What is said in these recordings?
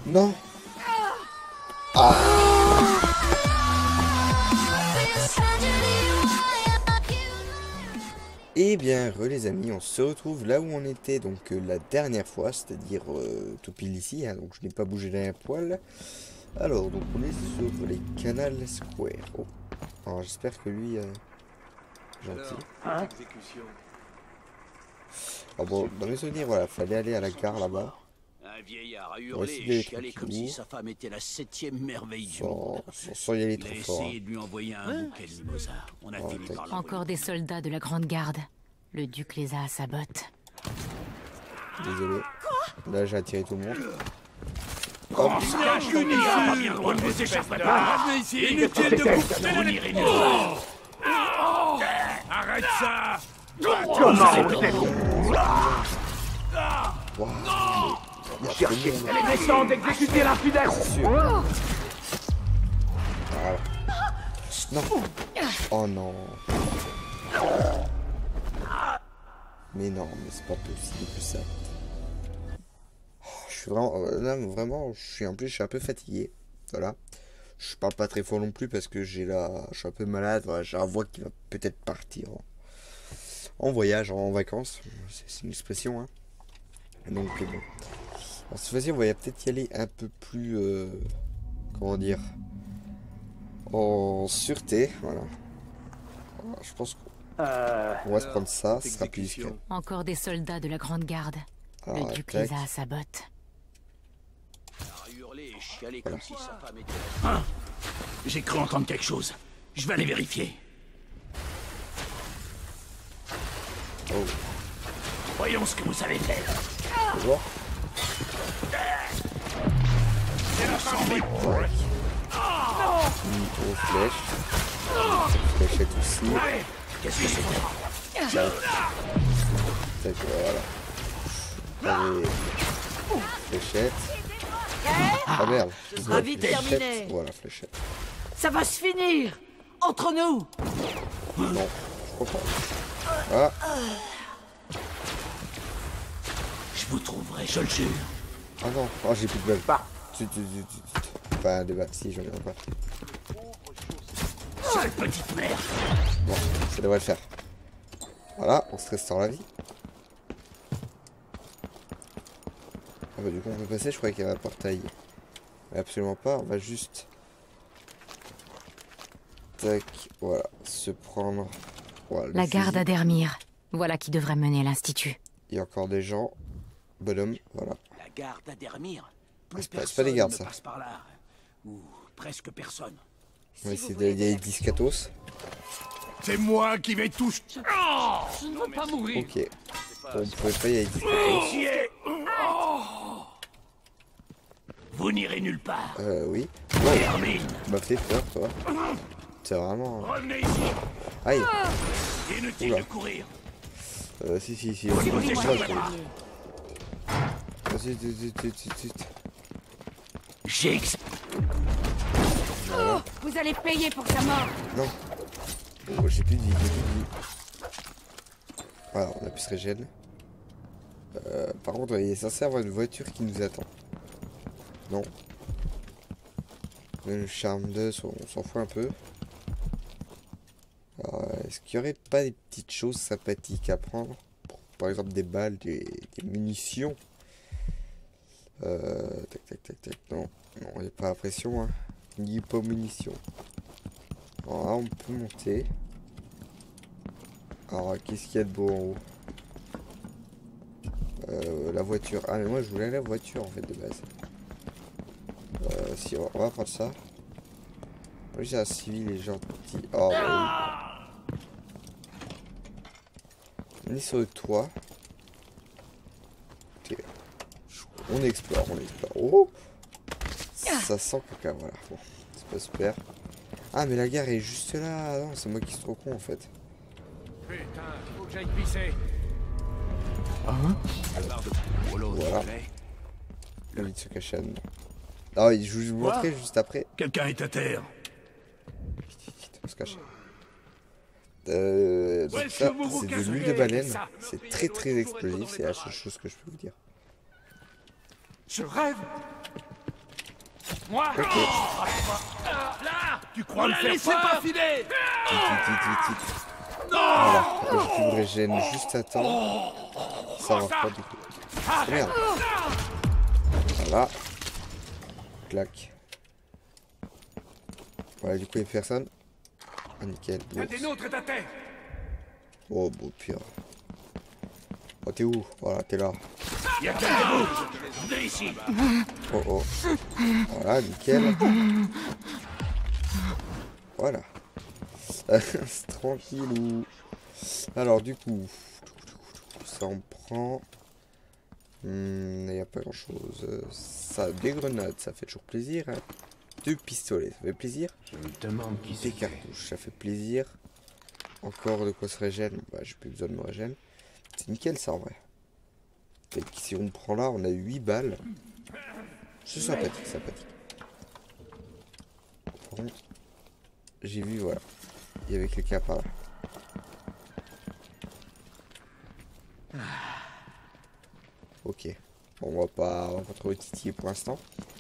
Non. Ah. Et bien les amis, on se retrouve là où on était donc la dernière fois, c'est-à-dire tout pile ici, hein, donc je n'ai pas bougé d'un poil. Alors donc on est sur les Canal Square. Oh. Alors j'espère que lui gentil. Hein? Alors bon, dans mes souvenirs, voilà, fallait aller à la gare là-bas. Un vieillard a On va hurlé essayer et chialé comme si tranquillou, sa femme était la 7e merveille du monde. sans y aller Il a trop fort. essayé de lui envoyer un bouquet de mimosa. On a Oh, fini par Encore des soldats de la Grande Garde. Le duc les a à sa botte. Désolé. Là j'ai attiré tout le monde. On se cache, on ira pas bien loin, vous échapperez pas. Revenez ici. Inutile de couper, vous n'irez nulle part. Arrête ça. Wow. Cherchez, elle est méchante d'exécuter l'infidèle. Voilà. Non. Oh non. Mais non, mais c'est pas possible que ça. Oh, je suis vraiment, là, vraiment, en plus, je suis un peu fatigué. Voilà. Je parle pas très fort non plus parce que je suis un peu malade. Voilà, j'ai la voix qui va peut-être partir en voyage, en vacances. C'est une expression, hein. Donc bon. Alors, cette fois-ci, on va peut-être y aller un peu plus, comment dire, en sûreté. Voilà. Alors, je pense qu'on va se prendre ça, ce sera plus discret. Encore des soldats de la Grande Garde. Alors, Le duc tac. les a à sa botte. Il a hurlé et chialé comme si sa femme était Hein? J'ai cru entendre quelque chose. Je vais aller vérifier. Oh, Voyons ce que vous savez faire. tu vois. Une grosse flèche. Fléchette aussi. Qu'est-ce que c'était? Tac, voilà. Allez. Fléchette. Ah merde. Ce sera vite terminé. Voilà, fléchette. Ça va se finir entre nous. Non, je crois pas. Ah, Je vous trouverai, je le jure. ah non, oh, j'ai plus de balles. Enfin, des balles, si, j'en ai encore. Sale petite merde. Bon, ça devrait le faire. Voilà, on se restaure la vie. Ah bah du coup on peut passer, je croyais qu'il y avait un portail. Mais absolument pas, on va juste... Tac, voilà, se prendre... Voilà, le La garde fusil. à Dermir. Voilà qui devrait mener l'institut. Il y a encore des gens. Bonhomme, voilà. la garde à Dermir. C'est pas des gardes, ne ça. passe par là. Ou presque personne. On va essayer d'aller discatos. C'est moi qui vais tout... Je ne veux pas mourir. Ok. On pouvait pas y aller discatos. Vous n'irez nulle part. Oui. Termine. M'a fait peur, toi. C'est vraiment... Revenez ici. Aïe. Inutile Oula. de courir. Si. Vous Moi, échapperez je- pas. Vas-y, vite. J'ai... Vous allez payer pour sa mort. Non. Oh, j'ai plus de vie, Voilà, on a pu se régénérer. Par contre, il est censé avoir une voiture qui nous attend. Non. Le charme 2, on s'en fout un peu. Alors, est-ce qu'il n'y aurait pas des petites choses sympathiques à prendre? Par exemple, des balles, des munitions. Tac. Non, il n'y a pas la pression, hein. Il n'y a pas munitions. Alors là, on peut monter. Alors, qu'est-ce qu'il y a de beau en haut? La voiture. Ah, mais moi, je voulais la voiture, en fait, de base. Si, on va prendre ça. Oui, c'est un civil et gentil. Oh, bah oui. On est sur le toit. Ok. On explore. Oh! Ça sent caca, voilà. Bon, c'est pas super. Ah, mais la gare est juste là. Non, c'est moi qui suis trop con, en fait. Putain, faut que j'aille pisser. Voilà. Le vide se cache. Ah oui, je vous montrer juste après. Quelqu'un est à terre. On se cache. Donc ça, c'est de l'huile de baleine. C'est très, très dans les explosif. marais C'est la seule chose que je peux vous dire. Je rêve. Moi Ok. Là Tu crois me faire pas filer Voilà, je me régène juste à temps. Ça va pas du coup. Merde. Voilà. Clac. Voilà, du coup, il n'y a personne. Ah, nickel. Un des nôtres est à terre. Oh, beau pire. Oh, t'es où? Voilà, t'es là. Il y a quelqu'un d'autre. Venez ici. Oh, oh. Voilà, nickel. Voilà. C'est tranquille. Alors, du coup, ça on prend. Il n'y a pas grand chose. Ça, des grenades, ça fait toujours plaisir. Hein. 2 pistolets, ça fait plaisir. Je me demande qui Des cartouches, ça fait plaisir. Encore de quoi se régène. Bah, j'ai plus besoin de me régène. C'est nickel ça en vrai. Et si on prend là, on a 8 balles. C'est sympathique, sympathique. Bon. J'ai vu, voilà. Il y avait quelqu'un par là. Ok. Bon, on va pas trop titiller pour l'instant.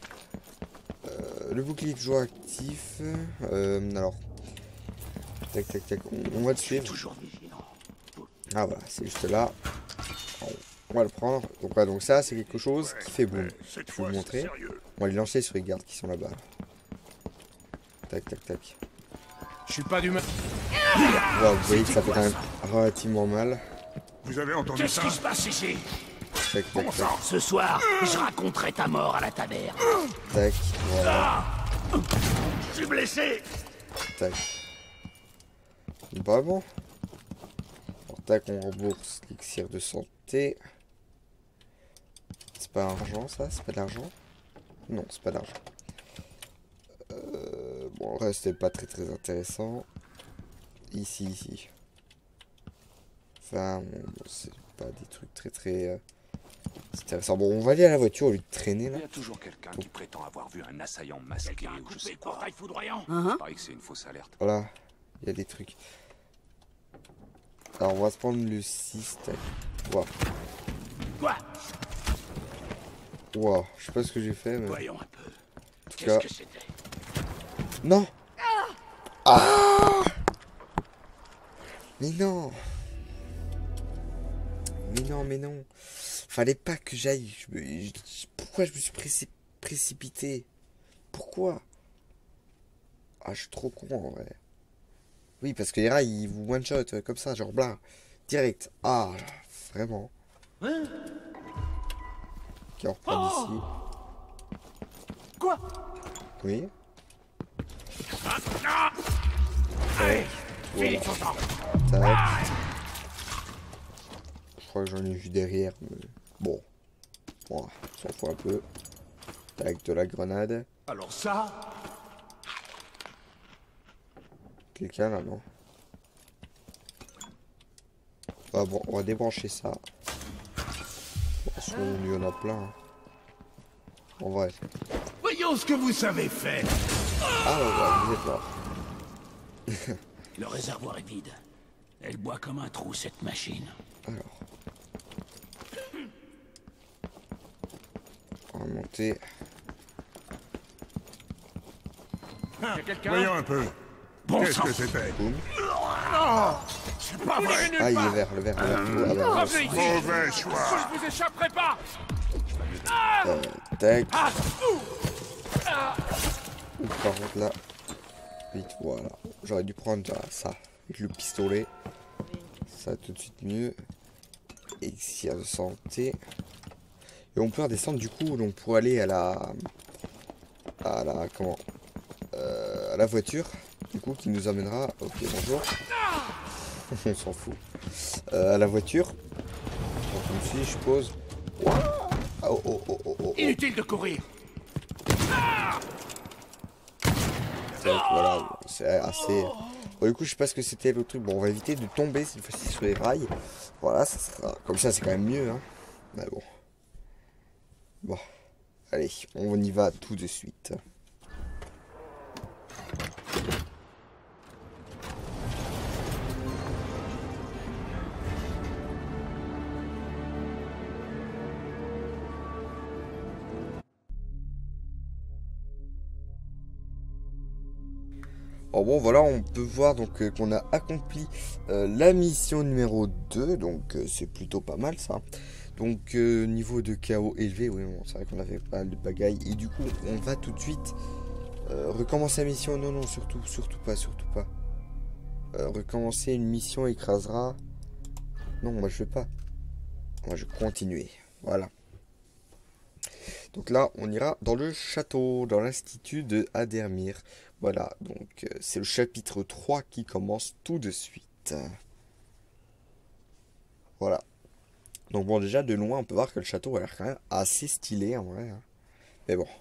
Le bouclier est toujours actif. Alors. Tac, tac, tac. On va le suivre. toujours vigilant. Ah voilà, c'est juste là. On va le prendre. Donc, ouais, donc ça, c'est quelque chose qui fait boum. Je vais vous montrer. On va les lancer sur les gardes qui sont là-bas. Tac, tac, tac. Je suis pas du mal. Voilà, vous voyez que ça fait quand même relativement mal. Vous avez entendu Qu'est-ce ça qui se passe ici? Tac, tac, tac, Ce soir, je raconterai ta mort à la taverne. tac. Voilà, Je suis blessé. tac. Bah bon. Alors, tac, on rembourse l'élixir de santé. C'est pas argent ça? C'est pas de l'argent? Non, c'est pas d'argent. Bon, le reste n'est pas très très intéressant. Ici. Enfin, bon, c'est pas des trucs très très intéressants. Bon, on va aller à la voiture au lieu de traîner là. Il y a toujours quelqu'un qui prétend avoir vu un assaillant masqué Quelqu'un a ou je coupé sais le quoi. portail foudroyant. Il paraît que c'est une fausse alerte. Voilà, il y a des trucs. Alors, on va se prendre le 6. Tac. Wow. Quoi? Wow, je sais pas ce que j'ai fait, mais. Voyons un peu. En tout Qu'est-ce cas. que c'était? Non! Ah! Mais non! Mais non! Fallait pas que j'aille. Pourquoi je me suis précipité? Pourquoi? Ah, je suis trop con en vrai. Oui, parce que les rats ils vous one-shot comme ça, genre bla. Direct. Ah, vraiment. Ok, on reprend d'ici. Quoi? Oui. Allez, Voilà. finis ton temps. Tac. Je crois que j'en ai vu derrière. Mais... Bon. Bon, on s'en fout un peu. Tac, de la grenade. Alors ça? Quelqu'un là, non? Ah bon, on va débrancher ça. Bon, sinon, il y en a plein. Hein. En vrai. Voyons ce que vous savez faire. Ah ouais, vous êtes mort. Le réservoir est vide. Elle boit comme un trou, cette machine. Alors. On va monter. Voyons un peu. Bon Qu'est-ce sang. que c'était? Boum. C'est pas vrai. Ah, il est vert, le vert. Ah, bah, non, Revenez ici. Mauvais choix. Je vous échapperai pas. tac. Ouf, par contre là. Vite, voilà. J'aurais dû prendre ça avec le pistolet. Ça tout de suite mieux. Elixir de santé. Et on peut redescendre du coup, donc pour aller à la comment à la voiture, du coup qui nous amènera. Ok, bonjour. On s'en fout. À la voiture. Donc comme si je suppose. Oh, oh, oh, oh, oh. Inutile de courir. Voilà, c'est assez. Bon, du coup, je sais pas ce que c'était le truc. Bon, on va éviter de tomber cette fois-ci sur les rails. Voilà, ça sera comme ça, c'est quand même mieux, hein. Mais bon. Bon, allez, on y va tout de suite. Alors bon, voilà, on peut voir donc qu'on a accompli la mission numéro 2. Donc c'est plutôt pas mal ça. Donc niveau de chaos élevé, oui, bon, c'est vrai qu'on avait pas mal de bagailles. Et du coup, on va tout de suite recommencer la mission. Non, non, surtout pas. Recommencer une mission écrasera. Non, moi je veux pas. Moi je vais continuer. Voilà. Donc là, on ira dans le château, dans l'institut de Adermir. Voilà, donc c'est le chapitre 3 qui commence tout de suite. Voilà. Donc bon, déjà de loin, on peut voir que le château a l'air quand même assez stylé en vrai. Mais bon.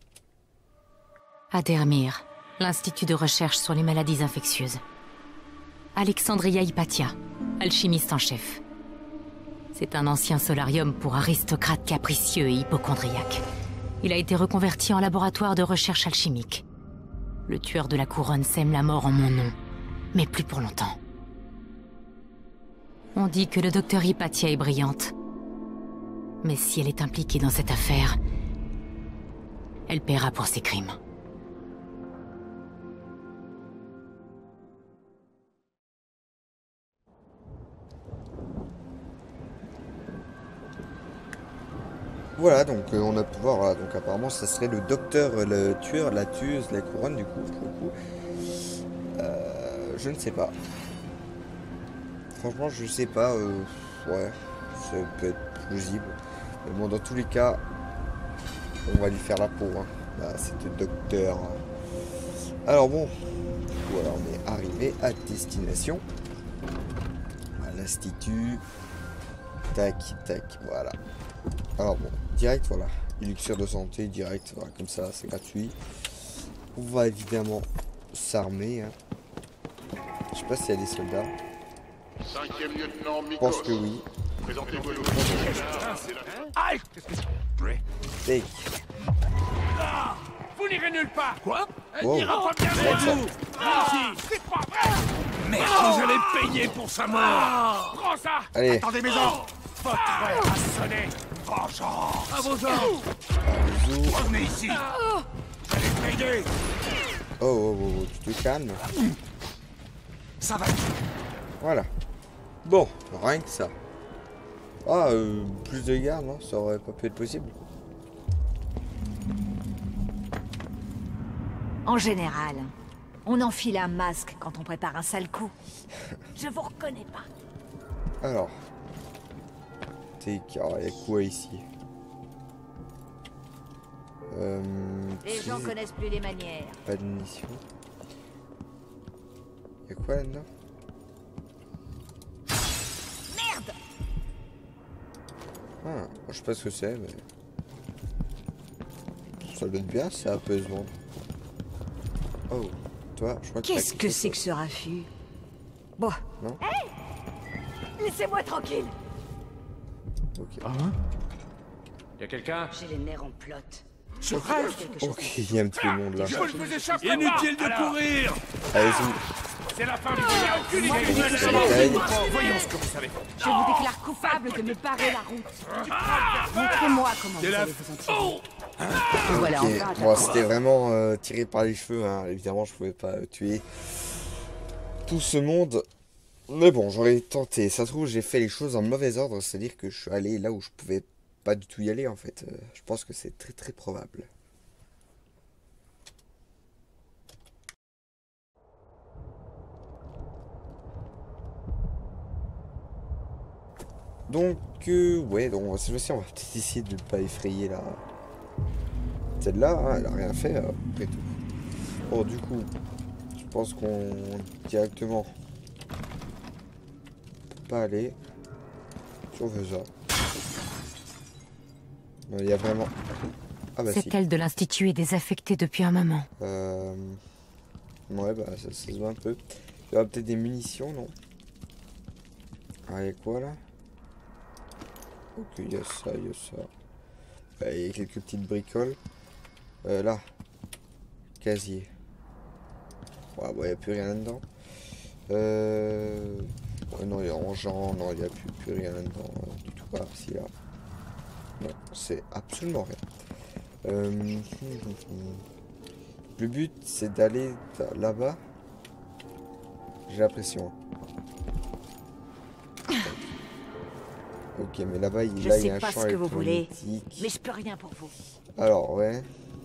Adermir, l'institut de recherche sur les maladies infectieuses. Alexandria Hypatia, alchimiste en chef. C'est un ancien solarium pour aristocrates capricieux et hypocondriaques. Il a été reconverti en laboratoire de recherche alchimique. Le tueur de la couronne sème la mort en mon nom, mais plus pour longtemps. On dit que le docteur Hypatia est brillante. Mais si elle est impliquée dans cette affaire, elle paiera pour ses crimes. Voilà, donc on a pu voir, voilà, donc apparemment ça serait le docteur, le tueur, la tueuse, la couronne du coup, pour le coup. Je ne sais pas. Franchement, je sais pas, ouais, ça peut être plausible. Mais bon, dans tous les cas, on va lui faire la peau, hein. Là, c'était le docteur. Alors bon, voilà, on est arrivé à destination. À l'institut. Tac, tac, voilà. Alors bon, direct, voilà. Élixir de santé, direct, voilà, comme ça, c'est gratuit. On va évidemment s'armer. Hein. Je sais pas s'il y a des soldats. 5e lieutenant Je Mikos. pense que oui. Présentez-vous. Take. Vous n'irez nulle part. Quoi? Elle Wow. n'ira pas bien C'est loin ça. de vous. Ici, c'est pas vrai. Merde, vous allez payer pour sa mort. Prends ça. Allez. Attendez, maison. Votre frère a sonné. Vengeance. À vos ordres. Bisous. Revenez ici. J'allais t'aider. Oh, tu te calmes. Ça va. Voilà. Bon, rien que ça. Ah, plus de garde, non? Ça aurait pas pu être possible. En général, on enfile un masque quand on prépare un sale coup. Je vous reconnais pas. Alors. Take. Alors, il y a quoi ici? Les gens connaissent plus les manières. Pas de munitions. Il y a quoi là-dedans? Merde! Ah, je sais pas ce que c'est, mais... Ça doit être bien, c'est un peu se vendre. Oh, toi, je crois que... Qu'est-ce que c'est que ce raffut? Bon. Non? Hey! Laissez-moi tranquille! Ok. Y'a quelqu'un? J'ai les nerfs en plot. Je rêve. Ok, il y a un petit monde là. Je ne vous échapperai pas. Inutile de courir. Allez-y. C'est la fin du voyage. Aucune Bataille. idée. Voyons ce que vous savez. Je vous déclare coupable de me barrer la route. Montrez-moi comment vous allez vous en tirer. Et voilà, Ok, enfin, bon, c'était vraiment tiré par les cheveux, hein. Évidemment, je pouvais pas tuer tout ce monde. Mais bon, j'aurais tenté. Ça se trouve, j'ai fait les choses dans le mauvais ordre, c'est-à-dire que je suis allé là où je pouvais pas du tout y aller, en fait. Je pense que c'est très très probable. Donc, ouais, donc cette fois-ci, on va peut-être essayer de ne pas effrayer la... Celle-là, hein, elle a rien fait, après tout. Bon, du coup, je pense qu'on... Directement... On peut pas aller... Si on veut ça. Il y a vraiment... Ah bah si. Cette aile de l'Institut est désaffectée depuis un moment. Ouais, bah ça se voit un peu. Il y aura peut-être des munitions, non? Ah, il y a quoi, là? Ok, il y a ça, il y a ça. Bah, il y a quelques petites bricoles. Là. Casier. Ouais, bon, il n'y a plus rien là-dedans. Ouais, non, il y a rangeant. Non, il n'y a plus rien là-dedans du tout. Ah, si, là. Non, c'est absolument rien. Le but, c'est d'aller là-bas. J'ai l'impression. Ok, mais là-bas, il y a un champ ce que vous voulez, électromagnétique. mais je peux rien pour vous. Alors, ouais.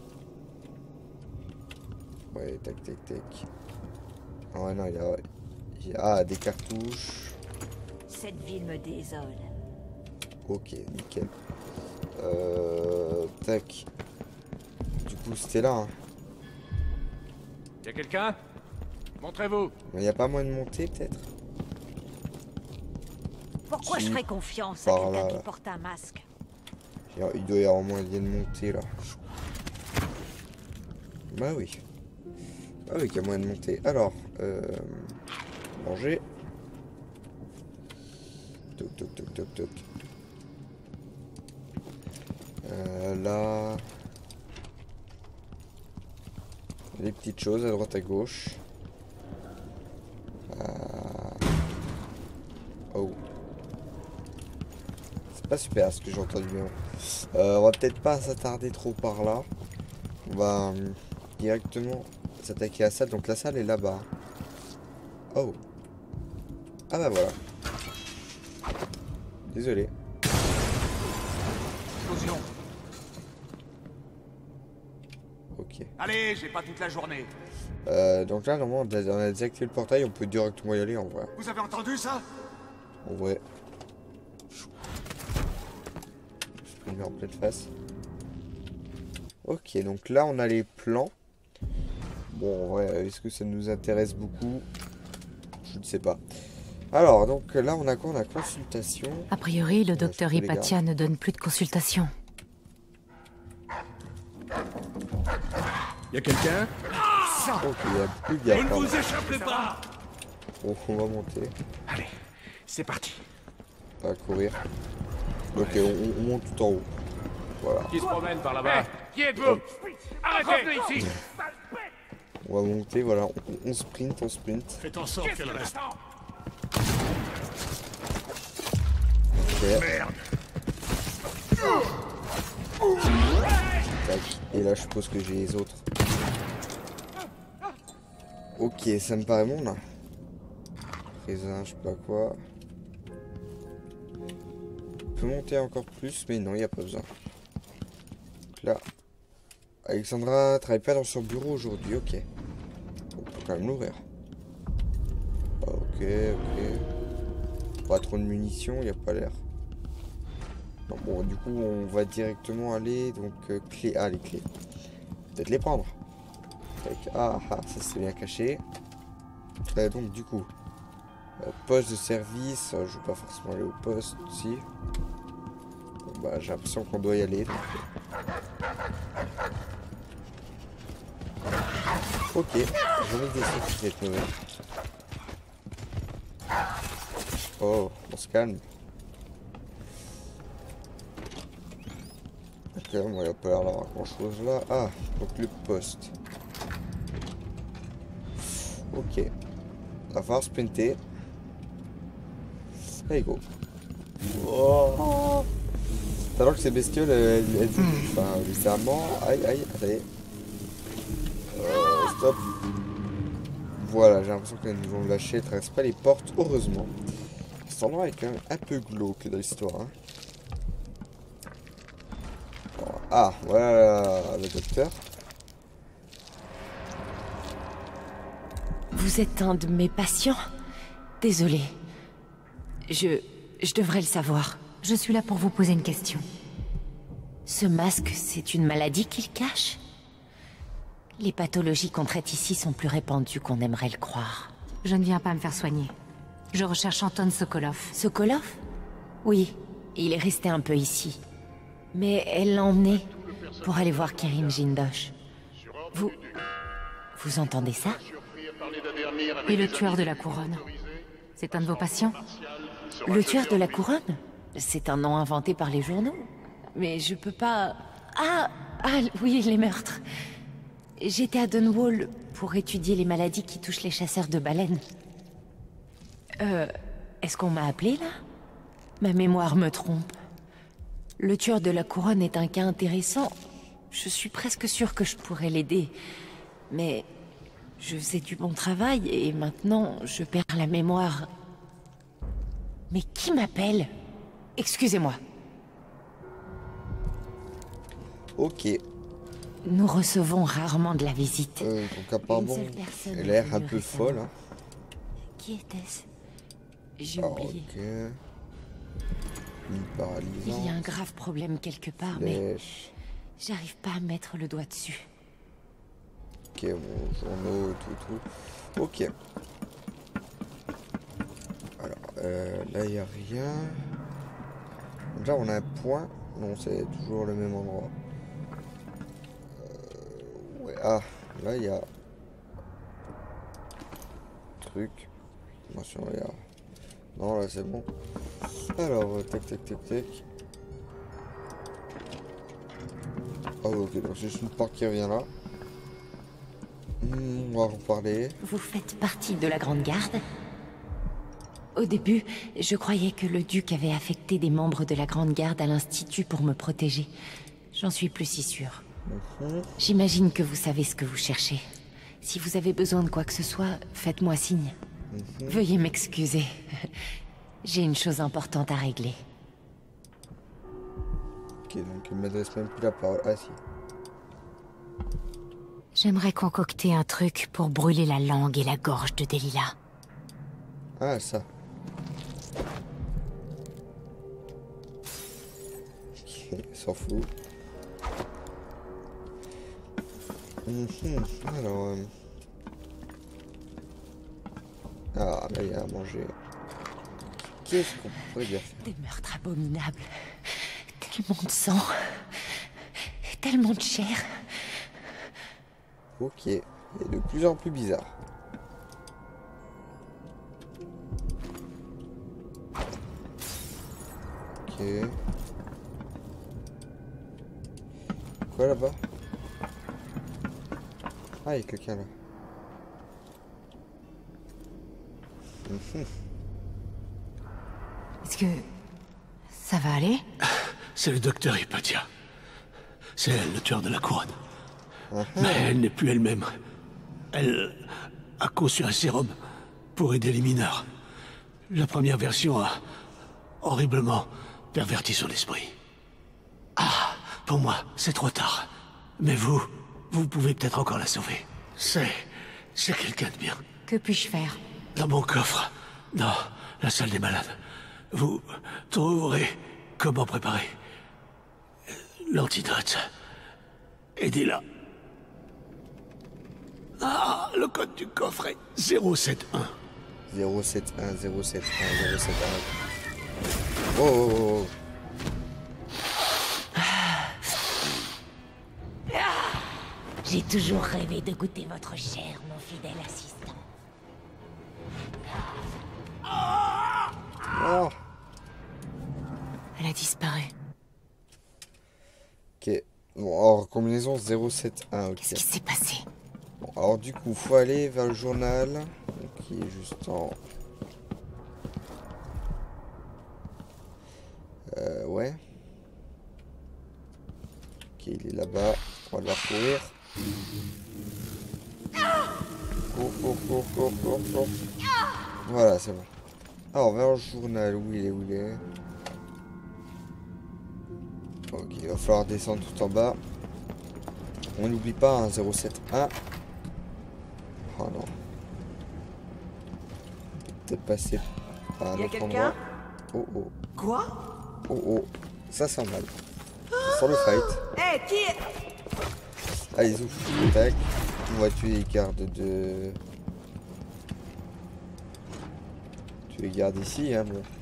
Ouais, tac, tac, tac. Ah ouais, non, ah, des cartouches. Cette ville me désole. Ok, nickel. Tac. Du coup, c'était là. Hein. Y'a quelqu'un? Montrez-vous. Mais y a pas moyen de monter, peut-être? Pourquoi Si. je ferais confiance Par à quelqu'un là. qui porte un masque? Il doit y avoir moyen de monter, là. Bah oui. Ah oui, qu'il y a moyen de monter. Alors, manger. Toc, toc, toc, toc, toc. Là... Les petites choses à droite à gauche. Oh. C'est pas super ce que j'ai entendu. On va peut-être pas s'attarder trop par là. On va directement s'attaquer à la salle. Donc la salle est là-bas. Oh. Ah bah voilà. Désolé. Explosion. Ok. Allez, j'ai pas toute la journée. Donc là, normalement, on a désactivé le portail. On peut directement y aller en vrai. Vous avez entendu ça? En vrai. Je me en pleine face. Ok, donc là, on a les plans. Bon, en vrai, est-ce que ça nous intéresse beaucoup? Je ne sais pas. Alors, donc là, on a quoi? On a consultation. A priori, le docteur je peux les Hypatia ne donne plus de consultation. Y'a quelqu'un? Ok, il y a plus de gars. Vous ne pardon. vous échappez pas! Bon, on va monter. Allez, c'est parti. On va courir. Ok, on monte tout en haut. Voilà. Qui se promène par là-bas? Qui êtes-vous? Arrêtez ici! On va monter, voilà. On sprint, on sprint. Faites en sorte qu'elle reste. Ok. Merde! Tac. Et là, je suppose que j'ai les autres. Ok, ça me paraît bon là. Raisin, je sais pas quoi. On peut monter encore plus, mais non, il n'y a pas besoin. Donc là, Alexandra travaille pas dans son bureau aujourd'hui, ok. On peut quand même l'ouvrir. Ok, ok. Pas trop de munitions, il n'y a pas l'air. Non, bon, du coup, on va directement aller, donc, clés. Ah, les clés. Peut-être les prendre. Tac. Ah, ça c'est bien caché. Donc, du coup, poste de service. Je vais pas forcément aller au poste aussi. Bon, bah, j'ai l'impression qu'on doit y aller. Donc... Ok, je vais descendre qui va être mauvais. Oh, on se calme. Ok, bon, il n'y a pas l'air d'avoir grand chose là. Ah, donc le poste. Ok. Va falloir sprinter. Allez, go. Oh. Alors que ces bestioles, enfin, bizarrement. Aïe, aïe, allez. Stop. Voilà, j'ai l'impression qu'elles nous ont lâché. Elles ne traversent pas les portes, heureusement. Cet endroit est quand même un peu glauque dans l'histoire. Hein. Ah, voilà le docteur. Vous êtes un de mes patients? Désolée. Je devrais le savoir. Je suis là pour vous poser une question. Ce masque, c'est une maladie qu'il cache? Les pathologies qu'on traite ici sont plus répandues qu'on aimerait le croire. Je ne viens pas me faire soigner. Je recherche Anton Sokolov. Sokolov? Oui, il est resté un peu ici. Mais elle l'a emmené pour aller voir Kerim Jindosh. Vous entendez ça? Et le tueur de la couronne? C'est un de vos patients? Le tueur de la couronne? C'est un nom inventé par les journaux. Mais je peux pas... Ah oui, les meurtres. J'étais à Dunwall pour étudier les maladies qui touchent les chasseurs de baleines. Est-ce qu'on m'a appelé, là? Ma mémoire me trompe. Le tueur de la couronne est un cas intéressant. Je suis presque sûre que je pourrais l'aider. Mais Je faisais du bon travail et maintenant je perds la mémoire. Mais qui m'appelle? Excusez-moi. Ok. Nous recevons rarement de la visite. Donc apparemment, elle a l'air un peu folle. Hein. Qui était-ce? J'ai oublié. Ok. Une paralysante. Il y a un grave problème quelque part, mais j'arrive pas à mettre le doigt dessus. Ok, bon, journaux, tout. Ok. Alors, là, il n'y a rien. Déjà, on a un point. Non, c'est toujours le même endroit. Ouais. Ah, là, il y a... Truc. Attention, il y a... Non, là, c'est bon. Alors, tac. Ah, ok, donc c'est juste une porte qui revient là. On va en reparler. Vous faites partie de la Grande Garde? Au début, je croyais que le duc avait affecté des membres de la Grande Garde à l'Institut pour me protéger. J'en suis plus si sûre. J'imagine que vous savez ce que vous cherchez. Si vous avez besoin de quoi que ce soit, faites-moi signe. Veuillez m'excuser. J'ai une chose importante à régler. Ok, donc il m'adresse même plus la parole. Ah si. J'aimerais concocter un truc pour brûler la langue et la gorge de Delilah. Ah, ça. Ok, s'en fout. Alors... Ah, là, il y a à manger. Qu'est-ce qu'on pourrait bien faire? Des meurtres abominables. Tellement de sang. Tellement de chair. Ok, et de plus en plus bizarre. Ok. Quoi là-bas? Ah, il y a quelqu'un là. Est-ce que... ça va aller? C'est le docteur Hypatia. C'est elle, le tueur de la couronne. Mais elle n'est plus elle-même. Elle a conçu un sérum pour aider les mineurs. La première version a horriblement perverti son esprit. Ah, pour moi, c'est trop tard. Mais vous pouvez peut-être encore la sauver. C'est quelqu'un de bien. Que puis-je faire? Dans mon coffre, dans la salle des malades, vous trouverez comment préparer l'antidote. Aidez-la. Ah, le code du coffret 071. 071, 071, 071. Oh. J'ai toujours rêvé de goûter votre chair, mon fidèle assistant. Oh. Elle a disparu. Ok. Bon, alors, combinaison 071, ok. Qu'est-ce qui s'est passé? Bon, alors du coup, faut aller vers le journal, qui est juste en... ouais. Ok, il est là-bas. On va le recourir. Cours. Voilà, c'est bon. Alors, vers le journal, où il est? Ok, il va falloir descendre tout en bas. On n'oublie pas, hein, 071. Oh non. Peut-être passer par un autre endroit. Oh. Quoi? Oh. Ça sent mal. Ça sent le fight. Hé, qui... Allez, zouf. Tac. On va tuer les gardes de... Tu les gardes ici, hein, bon.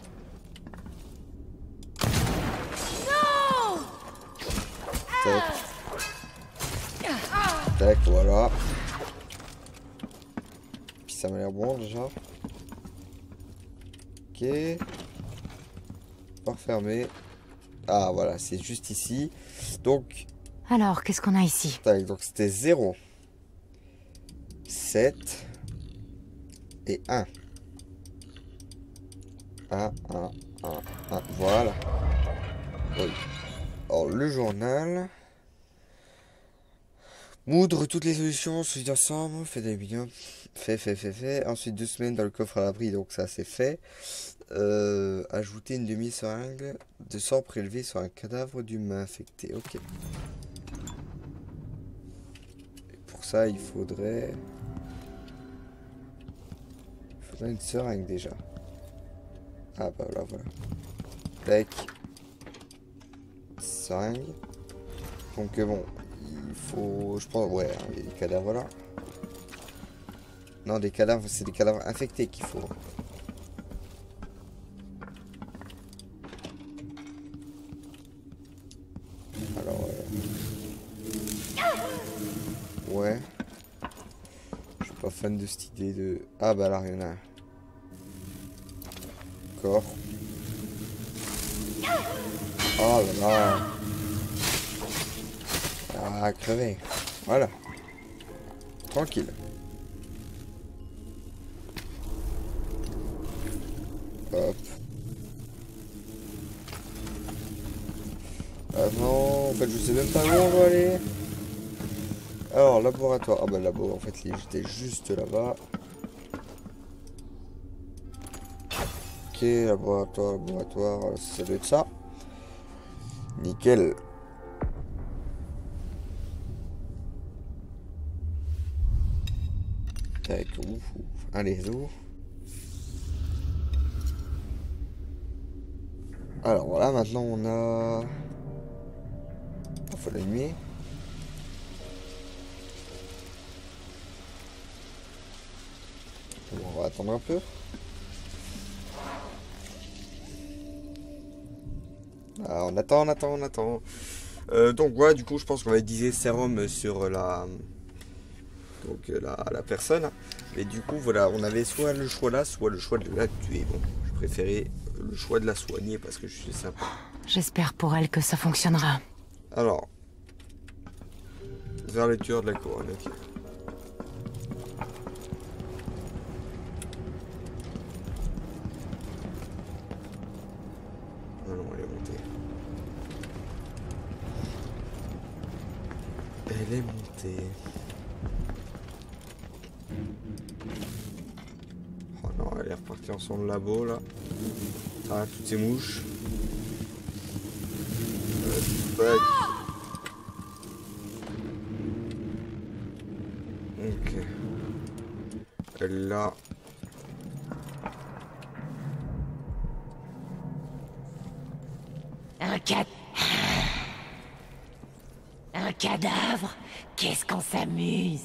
Tac, voilà. Puis ça m'a l'air bon déjà. Ok. Pas refermé. Ah voilà, c'est juste ici. Donc. Alors, qu'est-ce qu'on a ici? Tac, donc c'était 0, 7 et 1. 1. Voilà. Oui. Alors le journal. Moudre toutes les solutions, se dire ensemble, fait d'aluminium. Fait. Ensuite 2 semaines dans le coffre à l'abri, donc ça c'est fait. Ajouter une demi-seringue de sang prélevé sur un cadavre d'humain infecté. Ok. Et pour ça il faudrait une seringue déjà. Ah bah là voilà. Tac. Seringue. Donc bon, il faut, je pense, ouais, les cadavres là. Non, des cadavres, c'est des cadavres infectés qu'il faut. Alors, ouais. Je suis pas fan de cette idée de... Ah bah là, il y en a un. D'accord. Oh là là. Ah, crever. Voilà. Tranquille. Hop. Ah non, en fait je sais même pas où on va aller. Alors, laboratoire. Ah bah le labo, en fait j'étais juste là-bas. Ok, laboratoire, ça doit être ça. Nickel. Tac, ouf. Allez, zo. Alors voilà, maintenant on a... Il faut l'allumer. Bon, on va attendre un peu. Ah, on attend. Donc voilà, du coup je pense qu'on va utiliser sérum sur la... Donc la personne. Et du coup voilà, on avait soit le choix là, soit le choix de la tuer. Bon, je préférais le choix de la soigner parce que je suis sympa. J'espère pour elle que ça fonctionnera. Alors, vers le tueur de la couronne, ok. Ah non, elle est montée. Elle est montée. Oh non, elle est repartie en son labo là. Ah, toutes ces mouches. Ok. Elle là. Un cadavre? Qu'est-ce qu'on s'amuse?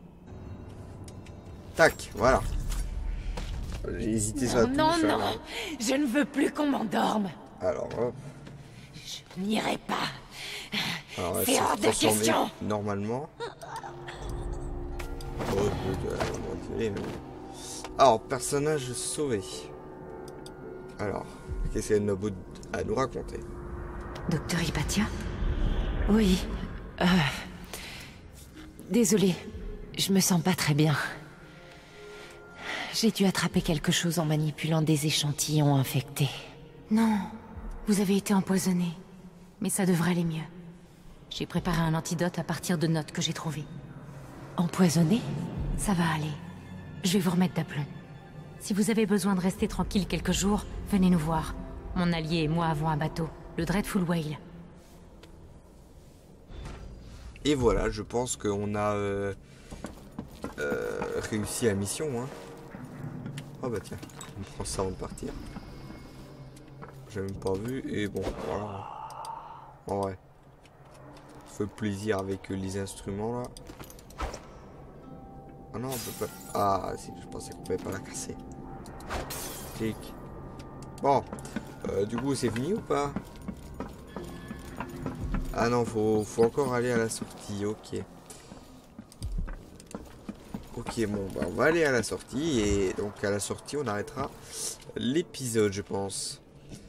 Tac, voilà. J'ai hésité sur la touche. Non, je ne veux plus qu'on m'endorme. Alors, hop. Je n'irai pas. C'est hors de question. Normalement. Alors, personnage sauvé. Alors, qu'est-ce qu'elle a à nous raconter? Docteur Hypatia? Oui. Désolée, je me sens pas très bien. J'ai dû attraper quelque chose en manipulant des échantillons infectés. Non, vous avez été empoisonné. Mais ça devrait aller mieux. J'ai préparé un antidote à partir de notes que j'ai trouvées. Empoisonné? Ça va aller. Je vais vous remettre d'aplomb. Si vous avez besoin de rester tranquille quelques jours, venez nous voir. Mon allié et moi avons un bateau, le Dreadful Whale. Et voilà, je pense qu'on a réussi la mission. Hein. Oh bah tiens, on prend ça avant de partir. J'ai même pas vu, et bon, voilà. En vrai. Fait plaisir avec les instruments là. Ah non, on peut pas... Ah si, je pensais qu'on pouvait pas la casser. Clic. Bon, du coup c'est fini ou pas? Ah non, faut encore aller à la sortie, ok. Ok, bon, bah on va aller à la sortie, et donc à la sortie on arrêtera l'épisode, je pense.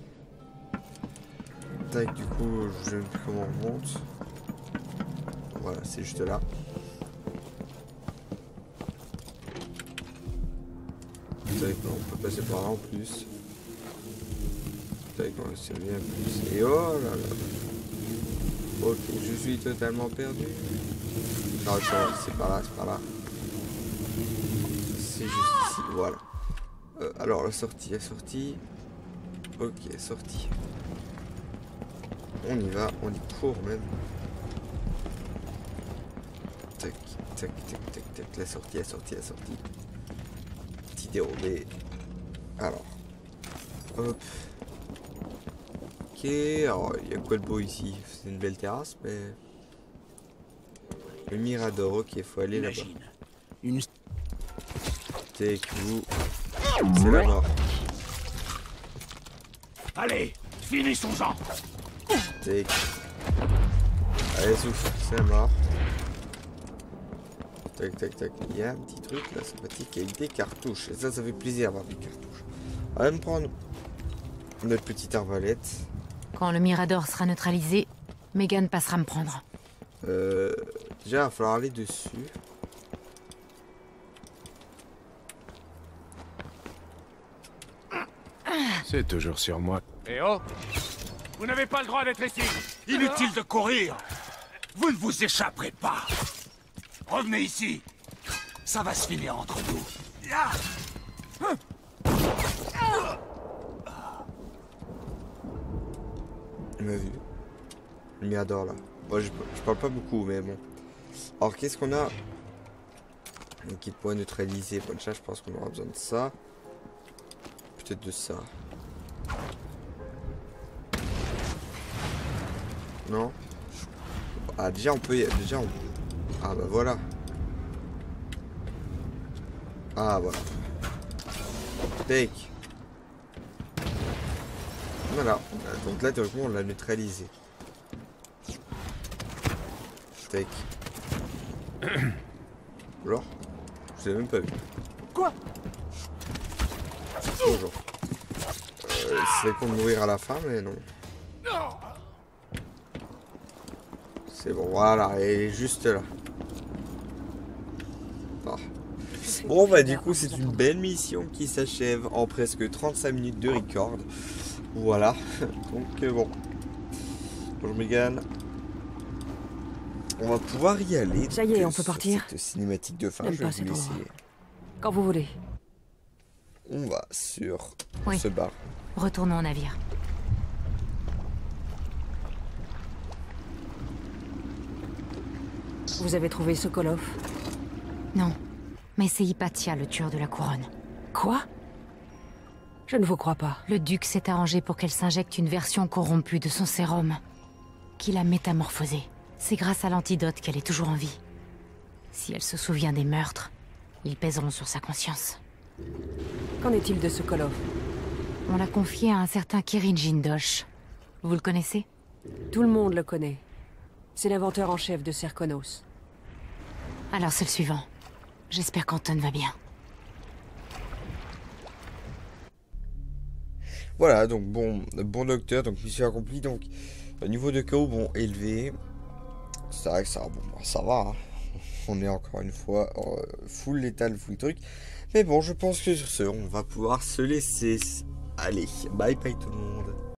Tac, du coup, je sais plus comment on remonte. Voilà, c'est juste là. Tac, on peut passer par là en plus. Tac, c'est bien plus. Et oh là là. Ok, je suis totalement perdu. Non, c'est pas là, c'est pas là. C'est juste ici, voilà. Alors, la sortie. Ok, sortie. On y va, on y court même. Tac, tac, tac, tac, tac, la sortie. Petit dérobé. Alors. Hop. Ok, alors il y a quoi de beau ici? C'est une belle terrasse, mais... Le Mirador, ok, il faut aller là-bas. Take vous. C'est la mort. Allez, finissons-en. Take. Allez, souffle, c'est la mort. Tac, tac, tac. Il y a un petit truc là, sympathique, avec des cartouches. Et ça fait plaisir d'avoir des cartouches. On va me prendre notre petite arbalète. Quand le Mirador sera neutralisé, Megan passera me prendre. Déjà, il va falloir aller dessus. C'est toujours sur moi. Eh oh! Vous n'avez pas le droit d'être ici! Inutile de courir! Vous ne vous échapperez pas! Revenez ici! Ça va se finir entre nous! Il m'a vu. Le Mirador là. Moi je parle pas beaucoup, mais bon. Alors qu'est-ce qu'on a? Un kit point neutralisé. Bon, déjà, je pense qu'on aura besoin de ça. Peut-être de ça. Non? Ah, déjà on peut y... Déjà on... Ah bah voilà. Ah voilà. Take. Voilà. Donc là théoriquement on l'a neutralisé. Take. Genre. Je l'ai même pas vu. Quoi? Bonjour. C'est pour mourir à la fin, mais non. C'est bon, voilà, elle est juste là. Ah. Bon, bah du coup, c'est une belle mission qui s'achève en presque 35 minutes de record. Voilà. Donc, bon. Bonjour Megan. On va pouvoir y aller. Ça y est, on peut partir. Cette cinématique de fin, je vais vous laisser. Quand vous voulez. On va sur oui. ce bar. Retournons au navire. Vous avez trouvé Sokolov? Non, mais c'est Hypatia, le tueur de la couronne. Quoi? Je ne vous crois pas. Le duc s'est arrangé pour qu'elle s'injecte une version corrompue de son sérum, qu'il a métamorphosée. C'est grâce à l'antidote qu'elle est toujours en vie. Si elle se souvient des meurtres, ils pèseront sur sa conscience. Qu'en est-il de Sokolov? On l'a confié à un certain Kirin Jindosh. Vous le connaissez? Tout le monde le connaît. C'est l'inventeur en chef de Serkonos. Alors c'est le suivant. J'espère qu'Anton va bien. Voilà, donc bon docteur, donc mission accomplie. Donc au niveau de KO, bon, élevé. C'est vrai que ça, bon, ça va. Hein. On est encore une fois full létal, full truc. Mais bon, je pense que sur ce, on va pouvoir se laisser. Allez, bye bye tout le monde.